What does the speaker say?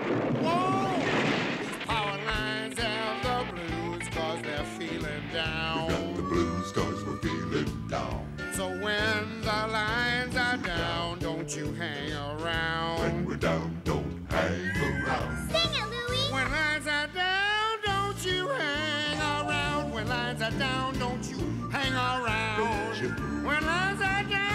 Whoa! These power lines have the blues cause they're feeling down. We got the blues cause we're feeling down. So when the lines are down, don't you hang around. When we're down, don't hang around. Sing it, Louie. When lines are down, don't you hang around. When lines are down, don't you hang around. Don't you? When lines are down.